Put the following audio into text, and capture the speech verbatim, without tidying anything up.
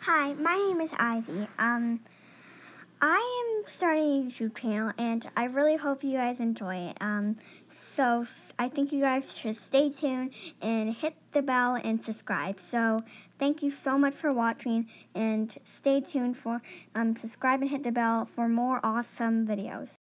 Hi, my name is Ivy. Um, I am starting a YouTube channel, and I really hope you guys enjoy it. Um, so I think you guys should stay tuned and hit the bell and subscribe. So thank you so much for watching, and stay tuned for um subscribe and hit the bell for more awesome videos.